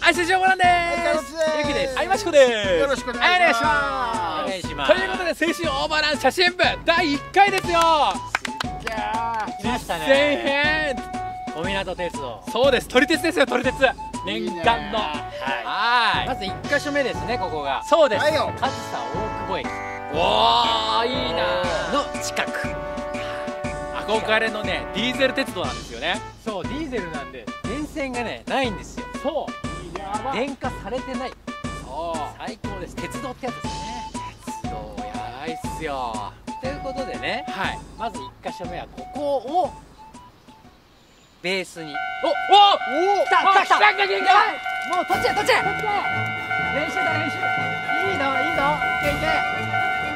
アイスジョーゴランです。ゆきです。あいましこです。 よろしくお願いします。 お願いします。ということで、青春オーバーラン写真部第1回ですよ。 来ましたね。 小湊鉄道。 そうです。撮り鉄ですよ、撮り鉄。念願の。 はい。まず1箇所目ですね、ここが。 そうです。 上総大久保駅。 おー、いいな。 の近く。 憧れのね、ディーゼル鉄道なんですよね。 そう、ディーゼルなんで電線がねないんですよ。 そう。 電化されてない。 そう。 最高です。鉄道ってやつですね。 鉄道やばいっすよ。 ということでね、 はい。 まず1箇所目はここをベースに。 お来たもう取っちゃえ。 練習だ練習。いいぞいいぞ。いけいけ。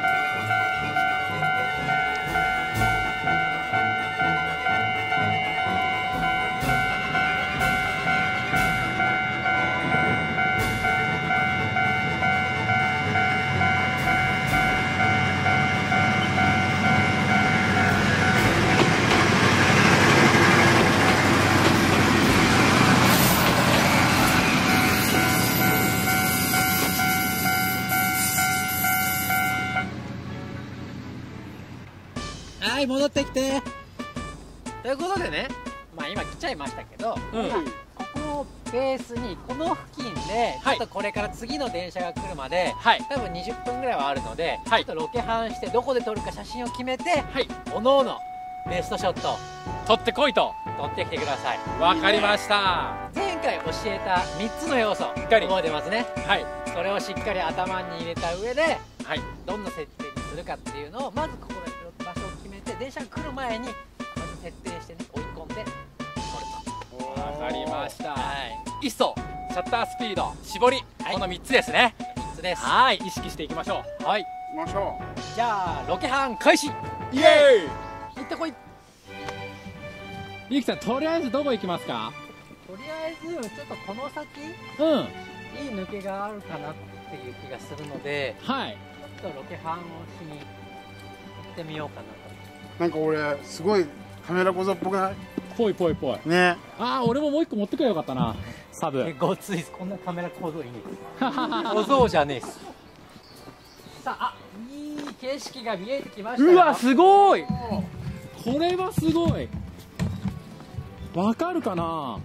はい、戻ってきて。ということでね、まあ今来ちゃいましたけど、ここをベースにこの付近でちょっとこれから次の電車が来るまで、多分20分ぐらいはあるので、ちょっとロケハンしてどこで撮るか写真を決めて、おのおのベストショット撮ってこいと。 撮ってきてください。 わかりました。 前回教えた3つの要素覚えてますね。それをしっかり頭に入れた上で、どんな設定にするかっていうのをまずここで場所を決めて、電車が来る前にまず設定してね、追い込んで撮ると。 わかりました。ISO、シャッタースピード、絞り、この3つですね。 3つです。 はい、意識していきましょう。 行きましょう。じゃあロケハン開始。 イエーイ。 行ってこい。 ゆきさん、とりあえずどこ行きますか？ とりあえずちょっとこの先、いい抜けがあるかなっていう気がするので、ちょっとロケハンをしに行ってみようかなと。 なんか俺すごいカメラ小僧っぽくない？ ぽいぽいぽいね。ああ、俺ももう一個持ってくればよかったな、サブ。 ごついです。こんなカメラ小僧いねえ。小僧じゃねえっす。さあ、いい景色が見えてきましたよ。 うわ、すごい。これはすごい。わかるかな。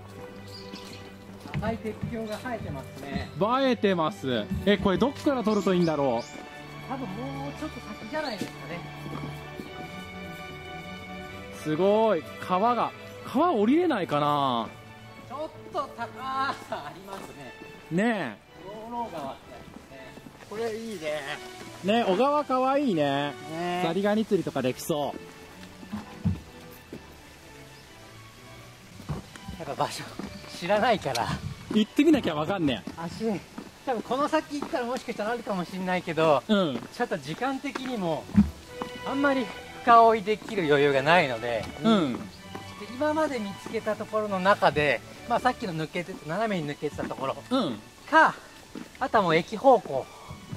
赤い鉄橋が生えてますね。 映えてます。これどっから撮るといいんだろう。 多分もうちょっと先じゃないですかね。 すごい。川降りれないかな。 ちょっと高さありますね。 ね養老川ってやつですね。これいいね。 ね、小川かわいいね。ザリガニ釣りとかできそう。 やっぱ場所知らないから行ってみなきゃわかんねえ。 多分この先行ったらもしかしたらあるかもしれないけど、ちょっと時間的にもあんまり深追いできる余裕がないので、今まで見つけたところの中で、まあ、さっきの斜めに抜けてたところか、あとはもう駅方向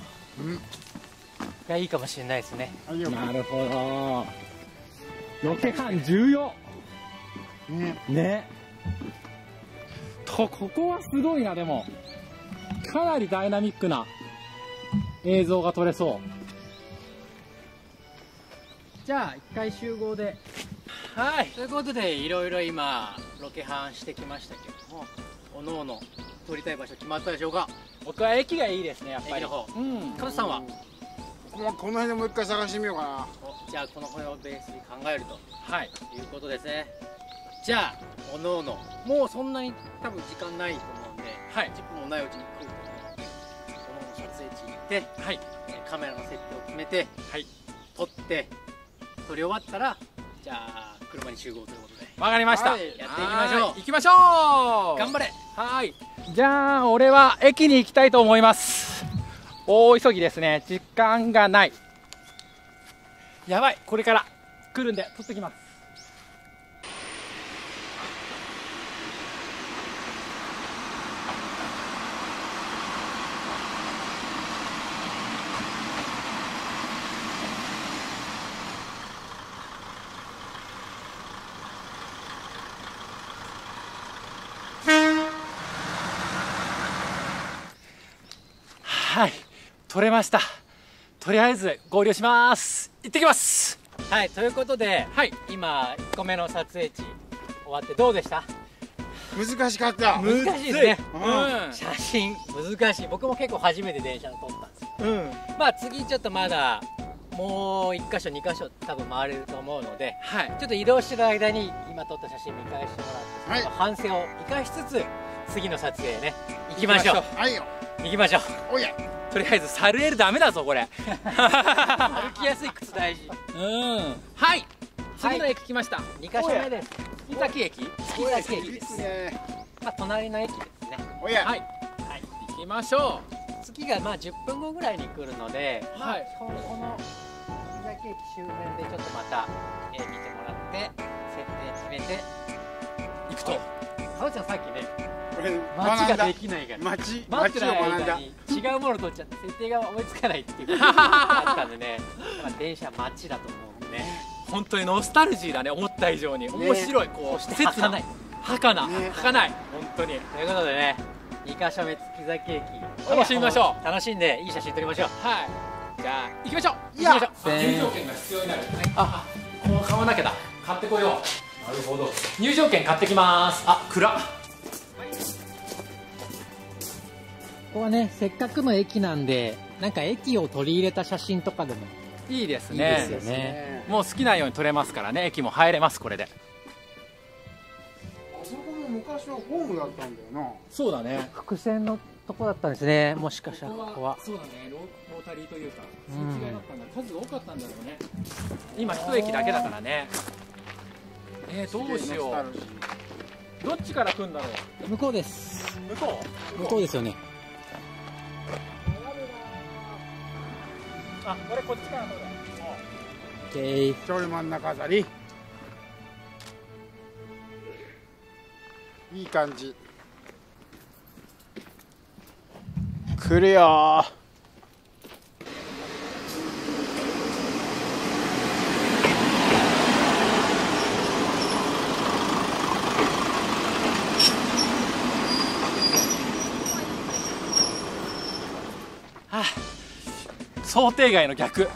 がいいかもしれないですね。 なるほど。ロケハン重要ね。ここはすごいな。でもかなりダイナミックな映像が撮れそう。 じゃあ一回集合で。ということでいろいろ今ロケハンしてきましたけども、おのおの撮りたい場所決まったでしょうか？ 僕は駅がいいですね、やっぱり。 駅の方。カズさんは？ この辺でもう一回探してみようかな。 じゃあこの辺をベースに考えるということですね。じゃあおのおのもうそんなに多分時間ないと思うんで、10分もないうちに来ると思うので、おのおの撮影地に行って、カメラの設定を決めて、撮って撮り終わったら、じゃあ車に集合ということで。 わかりました。やっていきましょう。 行きましょう。 頑張れ。 じゃあ俺は駅に行きたいと思います。大急ぎですね。時間がない。やばい、これから来るんで撮ってきます。 はい、撮れました。とりあえず合流します。行ってきます。 はい、ということで、はい、今1個目の撮影地終わってどうでした？ 難しかった。 難しいですね。 うん、 写真難しい。僕も結構初めて電車を撮ったんですよ。うん、まあ次ちょっとまだもう1箇所2箇所多分回れると思うので、はい、ちょっと移動してる間に今撮った写真見返してもらって、はい、反省を生かしつつ次の撮影ね行きましょう。 はいよ、 行きましょう。 おいや、 とりあえずサルエルダメだぞこれ。 歩きやすい靴大事。 うん、はい、次の駅来ました。 2箇所目です。 月崎駅。 月崎駅です。まあ隣の駅ですね。 おや、 はい、行きましょう。 次がまあ10分後ぐらいに来るので、 はい、 この月崎駅周辺でちょっとまた見てもらって設定決めて行くと。かおちゃんさっきね、街ができないから待ってる間に違うもの取っちゃって設定が追いつかないっていうことがあったんでね、電車街だと思うんでね、 本当にノスタルジーだね。思った以上に面白い。こうそして儚い儚い本当に。 ということでね、2箇所目月崎駅楽しみましょう。 楽しんでいい写真撮りましょう。 はい、じゃあ行きましょう。 いや、 入場券が必要になる。あ、もう買わなきゃだ。買ってこよう。なるほど、入場券買ってきます。あ、暗っ。 ここはね、せっかくの駅なんで、なんか駅を取り入れた写真とかでもいいですね。 いいですよね。 もう好きなように撮れますからね。駅も入れますこれで。 あそこも昔はホームだったんだよな。 そうだね。 伏線のとこだったんですね。もしかしたらここは。 そうだね。ロータリーというか、すれ違いだったんだ。数が多かったんだろうね。今一駅だけだからね。どうしよう。どっちから来るんだろう。 向こうです。向こうですよね。 あ、俺こっちから乗る。 オッケー。 ちょい真ん中あたり。いい感じ。来るよー。 はあ、想定外の逆。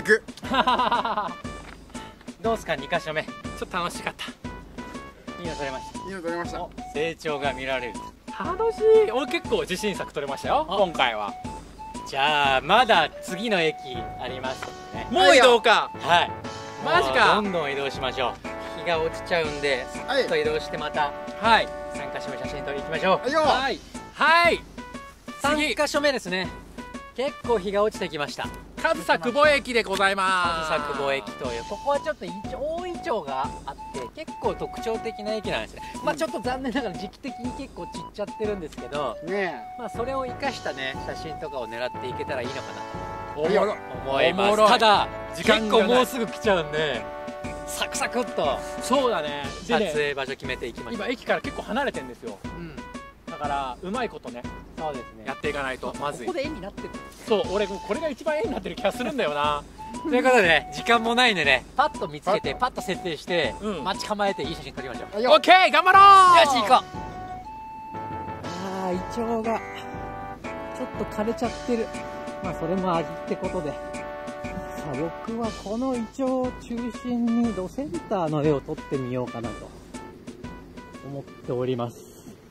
どうすか2箇所目。ちょっと楽しかった。 いいの撮れました。 いいの撮れました。 成長が見られる。 楽しい。俺結構自信作撮れましたよ今回は。 じゃあまだ次の駅ありますね。 もう移動か。 はい、 マジか。 どんどん移動しましょう。日が落ちちゃうんでさっと移動してまたはい 3箇所目写真撮りに行きましょう。 はいはい、 3箇所目ですね。結構日が落ちてきました。 上総久保駅でございます。 上総久保駅という、ここはちょっと大イチョウがあって結構特徴的な駅なんですね。まあちょっと残念ながら時期的に結構散っちゃってるんですけど、まあそれを生かしたね写真とかを狙っていけたらいいのかなと思います。ただ結構もうすぐ来ちゃうんでサクサクっと。 そうだね。 撮影場所決めていきましょう。 今駅から結構離れてるんですよ。だからうまいことね、 そうですね、 やっていかないとまずい。 ここで絵になってる。 そう、俺これが一番絵になってる気がするんだよな。 ということでね、時間もないんでね、パッと見つけてパッと設定して待ち構えていい写真撮りましょう。 オッケー、頑張ろう。 よし行こう。ああ、イチョウがちょっと枯れちゃってる。まあそれも味ってことで、さあ僕はこのイチョウを中心にドセンターの絵を撮ってみようかなと思っております。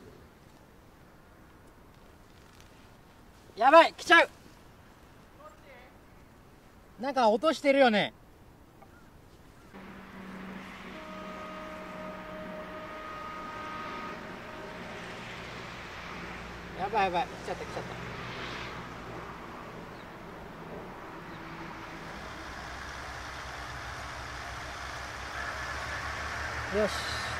やばい、来ちゃう。なんか落としてるよね。やばいやばい、来ちゃった来ちゃった。よし。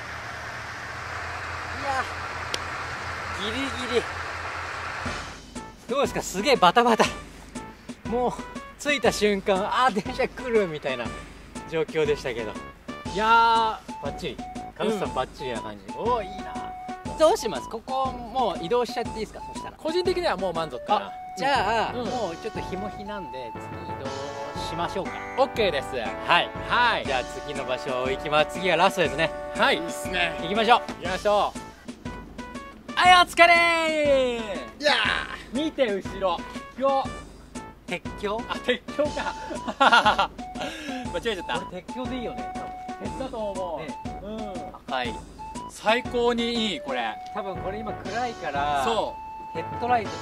いや、ギリギリ。どうですか、すげえバタバタ。もう着いた瞬間、あー電車来るみたいな状況でしたけど、いやーバッチリ、カズさんバッチリな感じ。おお、いいな。どうします？ここもう移動しちゃっていいですか？そしたら個人的にはもう満足かな。 じゃあ、もうちょっと日も日なんで次移動しましょうか。 OK です。 はいはい、 じゃあ次の場所行きます。次がラストですね。 はい、 いいっすね。 行きましょう。 行きましょう。はい、お疲れー。 いや見て後ろ、 橋。 鉄橋。 あ、鉄橋か。間違えちゃった。 これ鉄橋でいいよね。 鉄だと思う。 ね、 うん。 赤い。 最高にいいこれ。 多分これ今暗いから。 そヘッドライトとか。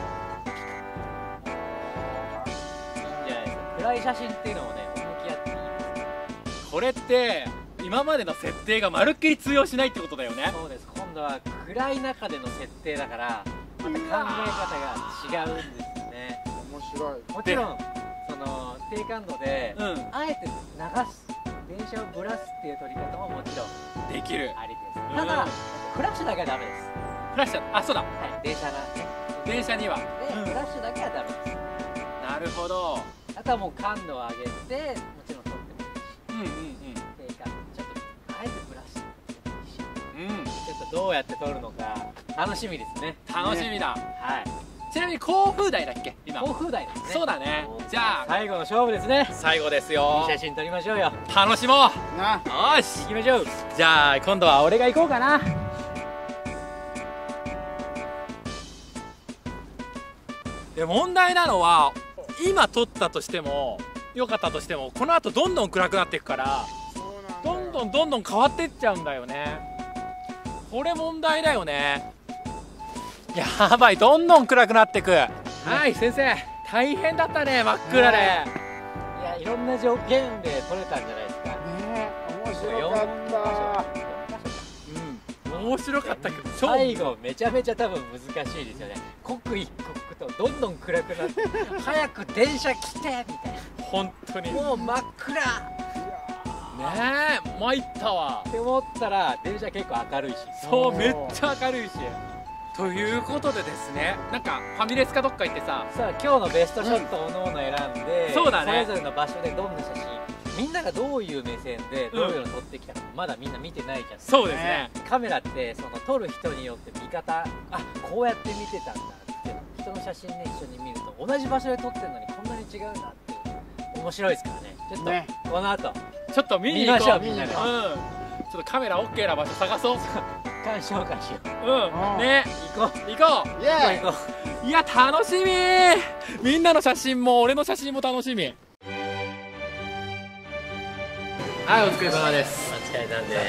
いいんじゃないですか。暗い写真っていうのもね、向き合っていいです。 う。これって今までの設定がまるっきり通用しないってことだよね。 そうです。今度は暗い中での設定だから、また考え方が違うんですよね。 面白い。 もちろんその低感度で、 うん。 あえて流す電車をぶらすっていう撮り方ももちろんできる。 ありです。 うんただフラッシュだけはダメです。 フラッシュ、あ、そうだ。 はい、電車がね。 電車には。 で、フラッシュだけはダメです。 なるほど。 あとはもう感度を上げて、もちろん撮ってもいいし、 うんうん低感度ちょっとあえてぶらしてもいいし、 うん。うん。 ちょっとどうやって撮るのか楽しみですね。 楽しみだ。 はい。 ちなみに甲府台だっけ今。 甲府台ですね。 そうだね。じゃあ最後の勝負ですね。 最後ですいいよ。 写真撮りましょうよ。 楽しもう。 な。 よし。 行きましょう。 じゃあ今度は俺が行こうかな。で問題なのは今撮ったとしても良かったとしてもこの後どんどん暗くなっていくからそうなんだよ。 どんどん変わっていっちゃうんだよね。これ問題だよね。やばい、どんどん暗くなっていく。はい先生、大変だったね、真っ暗で。 いや、いろんな条件で撮れたんじゃないですか。 ね、面白かった。 面白かったけど最後めちゃめちゃ多分難しいですよね。刻一刻とどんどん暗くなって早く電車来てみたい本当にな、もう真っ暗っねえ、参ったわ。 て思ったら電車結構明るいし、 そう、めっちゃ明るいし。ということでですね、なんかファミレスかどっか行ってさ、 さあ今日のベストショットをおのおの選んで、 そうだね、 それぞれの場所でどんな写真、みんながどういう目線でどういうの撮ってきたか、まだみんな見てないじゃん。 そうですね。 カメラってその撮る人によって見方、あ、こうやって見てたんだって人の写真ね一緒に見ると同じ場所で撮ってるのにこんなに違うんだって面白いですからね。ちょっと、 ね、 この後ちょっと見に行こう。 見ましょうみんなで。 ちょっとカメラ OK な場所探そう。 鑑賞会しよう。 ね、 行こう行こイエーイ。 行こう。いや楽しみ。みんなの写真も俺の写真も楽しみ。はい、お疲れ様です。 お疲れなんではい、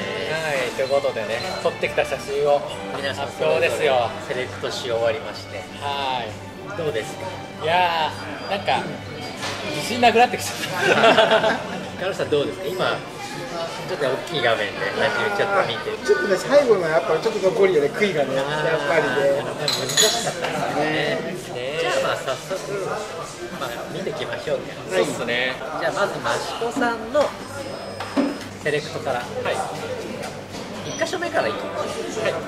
ということでね、撮ってきた写真を皆さん発表ですよ。 セレクトし終わりまして、 はどうですか。 い。いやー、なんか自信なくなってきちゃった。 カルさんどうですか。今ちょっと大きい画面でちょっと見て、 ちょっとね、最後のやっぱちょっと残るよね、悔いがね、やっぱりね。 難しかったですね。じゃあまあ早速、まあ、見ていきましょうね。 そうですね。 じゃあまず益子さんのセレクトから、はい、1箇所目からいきましょう。はい、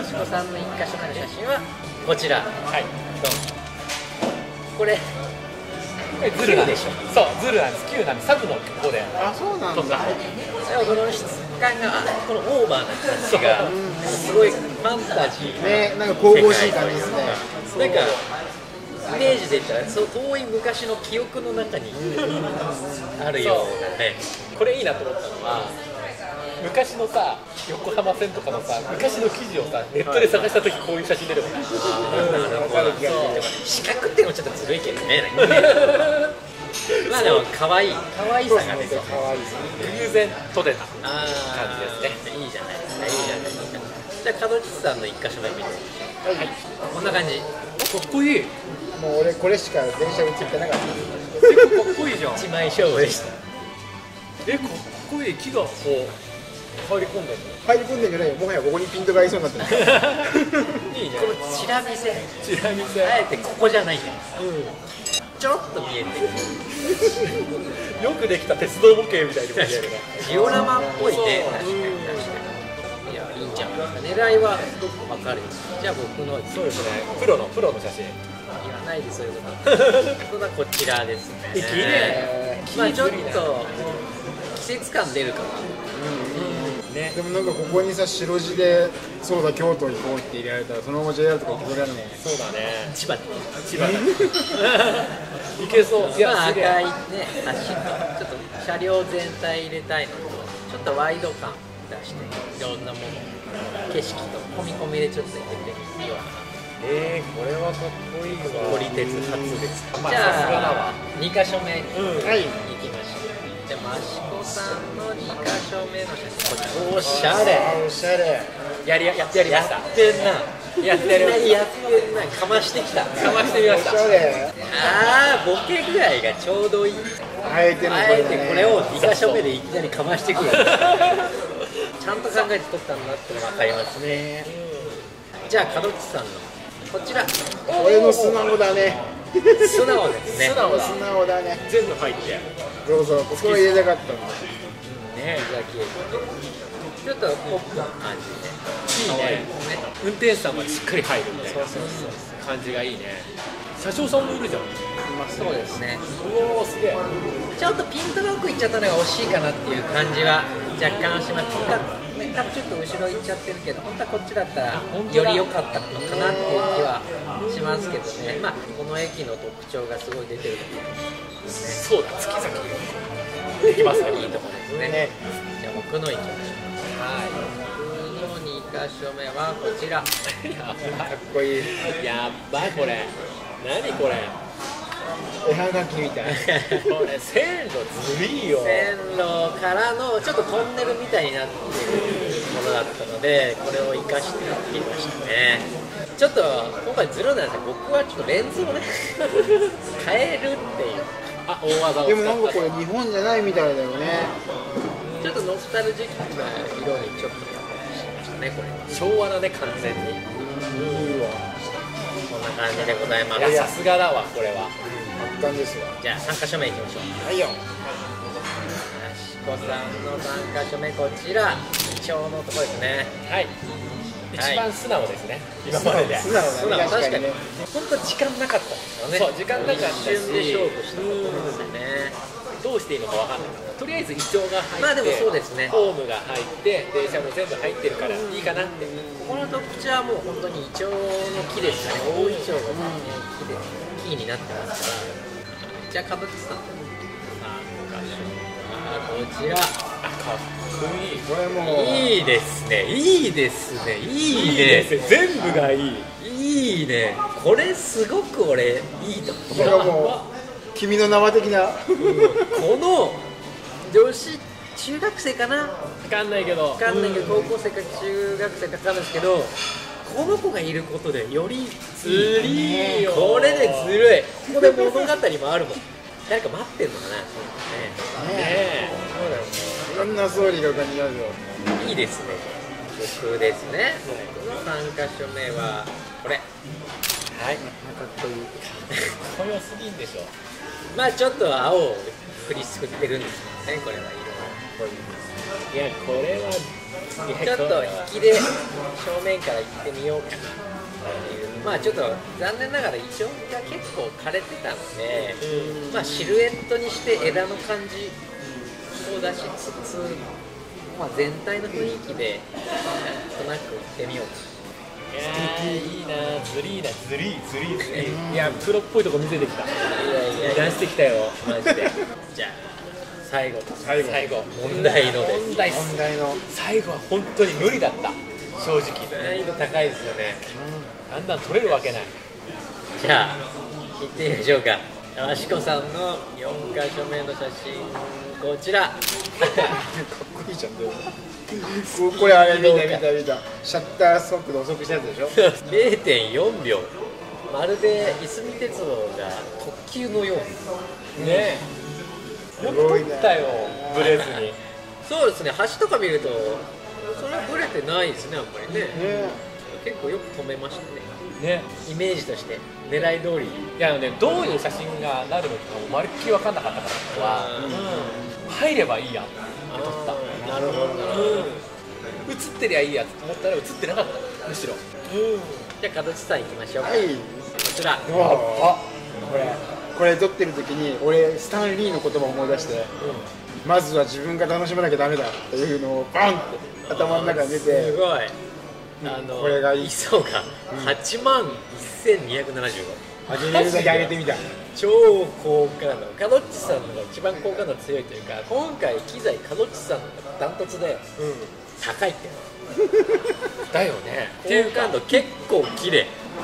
益子さんの1箇所目の写真はこちら。はい、ドン。これズルなんでしょ。 そう、ズルなんです。9なんです。サブの方であ、そうなんだ。 とか。 この質感が、このオーバーな感じがすごいファンタジーね、なんか神々しい感じですね。 なんかイメージで言ったらそう遠い昔の記憶の中にあるようなね。 これいいなと思ったのは、昔のさ、横浜線とかのさ、昔の記事をさ、ネットで探したときこういう写真出るもんね。 四角っていうのもちょっとずるいけどね。まあでも可愛さが出てる。 偶然撮れた感じですね。 いいじゃないですか。いいじゃないですか。じゃあ門地さんの1箇所目見てみましょう。はい。こんな感じ。 かっこいい。 もう俺これしか電車映ってなかった。 かっこいいじゃん。 一枚勝負でした。 かっこいい。木がこう入り込んでる。 入り込んでんじゃないよ。もはやここにピントが合いそうになってる。 いいね。このチラ見せ。 チラ見せ。 あえてここじゃないんだよ。ちょろっと見えてる。 よくできた鉄道模型みたいに見えるね。 ジオラマっぽいね。確かに。いや、いいんじゃん。狙いは分かる。じゃあ僕のそうですね。プロの写真。 言わないでそういうこと。僕はこちらですね。 綺麗。 まあちょっと季節感出るかな。 ね、でもなんかここにさ白地でそうだ京都行こうって入れられたらそのまま JR とか行ってくれるね。 そうだね。 千葉で。 千葉で。いけそう。いまあ赤いね足とちょっと車両全体入れたいのとちょっとワイド感出していろんなもの景色と込み込みでちょっと入れてみようかな。 これはかっこいいわ。 撮り鉄初です。 まあじさすがだわゃあ2箇所目にはい行きましょう。じゃあ益子さんの2箇所目の写真、こちらおしゃれ。 おしゃれ。 やってやりました。 ってんな。 やってやりました。 やってんな。かましてきた。 かましてみまおした。 しゃれ。 ああ、ボケ具合がちょうどいい。 あえてのあえてこれを2箇所目でいきなりかましてくる。ちゃんと考えて撮ったんだって分かりますね。じゃあ門口さんのこちら、 俺の素直だね。 素直ですね。 素直だ素直だね。 全部入って。 どうぞ、ここを入れたかったんだ。 ねちょっとポップな感じでいいね。運転手さんまでしっかり入るみたいな感じがいいね。車掌さんもいるじゃん。 そうですね。 おおすげえ。 ちょっとピントの奥行っちゃったのが惜しいかなっていう感じは若干します。本当はね、多分ちょっと後ろ行っちゃってるけど、本当はこっちだったらより良かったのかなっていう気はしますけどね。まあこの駅の特徴がすごい出てると思うんですね。 そうだ、月々できますね。 いいところですね。じゃあ僕の行きましょう。はい。僕の2箇所目はこちら。 かっこいい。 やばいこれ。何これ。 絵はがきみたい。 これ線路ずるいよ。 線路からのちょっとトンネルみたいになっているものだったので、これを生かしてやってみましたね。ちょっと今回ズルなんですけど、僕はちょっとレンズをね変えるっていう、 あ、大技を使った。 でもなんかこれ日本じゃないみたいだよね。 ちょっとノスタルジックな色にちょっとしましたね。これ昭和だね完全に。 いいわ。 こんな感じでございまいやす。 さすがだわこれは。 圧巻ですわ。 じゃあ3箇所目いきましょう。 はいよ。 益子さんの3箇所目、こちらイチョウのところですね。 はい。一番素直ですね。今までで。 素直だね。 確かにね。 本当時間なかったんですよね。 そう時間なかったし一瞬で勝負したところですよね。 どうしていいのかわかんない。とりあえずイチョウが入って、 まあでもそうですね。 ホームが入って電車も全部入ってるからいいかなって。 ここの特徴はもう本当にイチョウの木ですかね。大イチョウが木で木になってますから。じゃあ門口さん、こちら、 あ、かっこいい。 これもういいですね、いいですね、いいね、 全部がいい。 いいね、これすごく俺いいとこれはもう君の名は的な。 この女子中学生かな、 わかんないけど。 わかんないけど、高校生か中学生かわかんないですけど、この子がいることでよりずるいよ。 これでずるい。ここで物語もあるもん。誰か待ってんのかな。 ねえ。 いろんな総理が他にあるよ。 いいですね。僕ですね。僕の3箇所目はこれ。 はい。かっこいい。かっこよすぎんでしょ。 まあちょっと青を振りすくってるんですよね。これはいやこれは。 ちょっと引きで正面から行ってみようかなっていう。まあちょっと残念ながらイチョウが結構枯れてたので、まあシルエットにして枝の感じを出しつつ、まあ全体の雰囲気でなんとなく行ってみようかな。 いやいいな、ずりーな、ずりーずりーずりー。いやプロっぽいとこ見せてきた。 いやいや出してきたよマジで。 じゃあ最後最後問題のです。 問題っす。 問題の最後は本当に無理だった正直。 難易度高いですよね。 だんだん取れるわけない。 じゃあ行ってみましょうか。益子さんの4箇所目の写真、こちら。 かっこいいじゃん。でもこれあれ見た。シャッター速度遅くしたやつでしょ。 0.4 秒、まるでいすみ鉄道が特急のように。 ねえ。よく取ったよブレずに。 そうですね、橋とか見るとそれはブレてないですね、あんまりね。結構よく止めましたね。 ね。 イメージとして狙い通り。 いやね、どういう写真がなるのかまるっきり分かんなかったからは、入ればいいやって撮った。 なるほど、 映ってりゃいいやと思ったら映ってなかったむしろ。 じゃあ門地さん行きましょうか。 はい。 こちら。 これ撮ってる時に俺スタンリーの言葉を思い出して、まずは自分が楽しまなきゃダメだっていうのをバンって頭の中に出すて、 ごい。 これがいい。 磯が8万1275。 始めるだけ上げてみた。 超高価なの。門地さんのが一番高価度強いというか、今回機材門地さんのがダントツで高いって。 だよね。 高感度結構綺麗。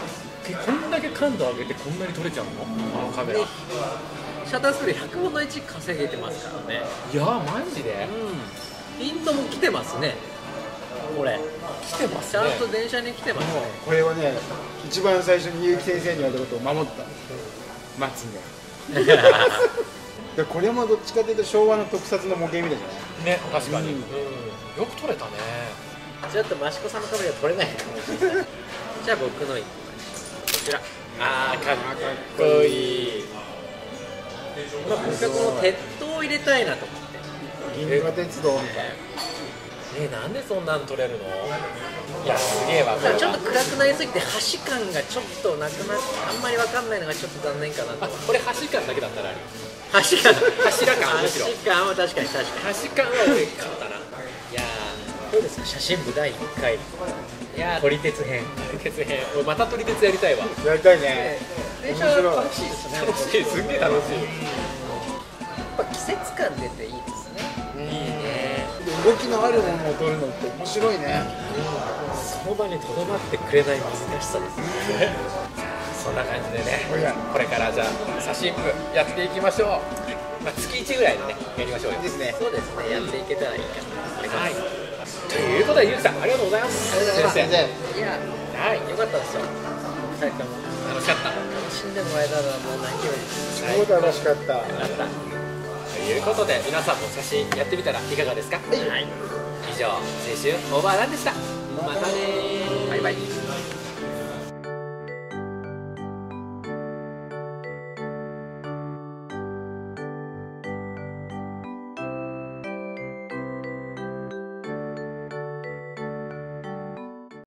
こんだけ感度上げてこんなに撮れちゃうの、あのカメラ。 シャッタースピード100分の1稼げてますからね。 いやーマジで、 ピントも来てますね、これ来てますちね。 ゃんと電車に来てますね。 これはね、一番最初に結城先生に言われたことを守った、待つんだよ。でこれもどっちかというと昭和の特撮の模型みたいじゃないね、確かに、よく撮れたね。 ちょっと益子さんのカメラ撮れないかもしれない。じゃあ僕のこちら、 あーかっこいい。 まあ、僕はこの鉄塔を入れたいなと思って。 銀河鉄道みたいなんでそんなん撮れるの。いやすげえわ。 ちょっと暗くなりすぎて橋感がちょっとなくなって、あんまり分かんないのがちょっと残念かなと。 これ橋感だけだったらある。 橋感、 柱感、むしろ橋感は確かに確かに。 橋感は多かったな。 いやー、どうですか、写真部第1回。いやー、撮り鉄編。 鉄編、また撮り鉄やりたいわ。 な。やりたいね。 電車は楽しいですね。 楽しい、すんげえ楽しい。 やっぱ季節感出ていいですね。いいね。 動きのあるものを撮るのって面白いね。 その場にとどまってくれない難しさですね。そんな感じでね、これからじゃあ写真部やっていきましょう。まあ、月1ぐらいでねやりましょうよ。 ですね。 そうですね、やっていけたらいいかな。 はい。ということでゆうきさんありがとうございます。先生。 いや、 はい。 よかったですよ。2人とも楽しかった。 楽しんでもらえたらもう何より超楽しかった。 ということで皆さんも写真やってみたらいかがですか。はい。以上青春オーバーランでした。またねー。バイバイ。